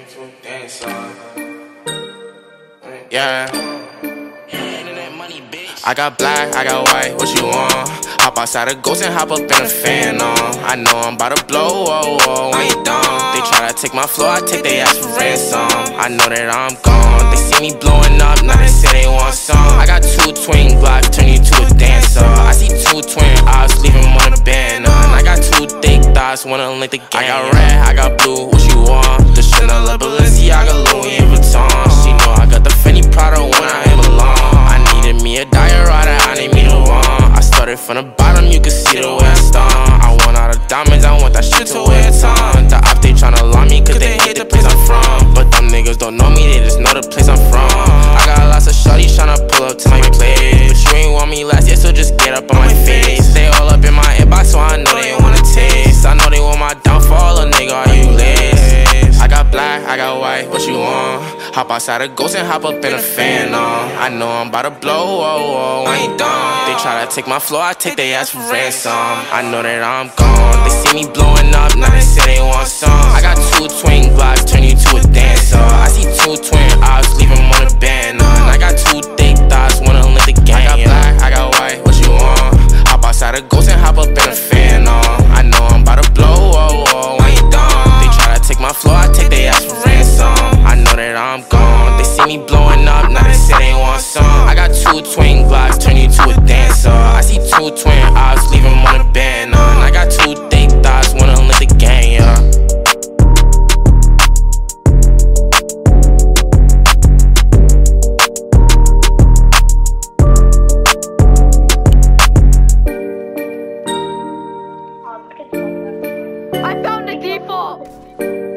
Yeah. I got black, I got white, what you want? Hop outside a ghost and hop up in a fan on. I know I'm about to blow, whoa, whoa, when you done. They try to take my flow, I take they ass for ransom. I know that I'm gone, they see me blowing up, now they say they want some. I got 2 twin Glocks, turn you to a dancer. I see 2 twin eyes, leave him on a band. And I got 2 thick thighs, wanna link the gang. I got red, I got blue, what you want? The Chanel, Balenciaga, Louis Vuitton. She know I got the Fendi Prada when I belong. I needed me a diorata, I need me the one. I started from the bottom, you can see the way I stomp. I want all the diamonds, I want that shit to wear a ton. The op, they tryna lie me, cause they hate the place I'm from. But them niggas don't know me, they just know the place I'm from. I got lots of shawties tryna pull up to my place, but you ain't want me last year, so just get up on my face. They all up in my inbox, so I know they wanna taste. I know they want my downfall, a nigga, are you lace? I got black, I got white, what you want? Hop outside a ghost and hop up in a fan on. I know I'm about to blow, whoa, whoa, when you done. They try to take my flow, I take they ass for ransom. I know that I'm gone, they see me blowing up, now they say they want some. I got 2 twin Glocks, turn you to a dancer. I see 2 twin eyes, leave him on a band. And I got 2 thick thighs, wanna link the gang. I got black, I got white, what you want? Hop outside a ghost and hop up in a fan on. I know I'm about to blow, whoa, whoa, when you done. They try to take my flow, I take they ass for ransom. I know that I'm gone, they see me blowing up, now they say they want some. I got 2 twin Glocks, turn you to a dancer. I see 2 twin eyes, leave him on a band. And I got 2 thick thighs, wanna link the gang, yeah. I found the default!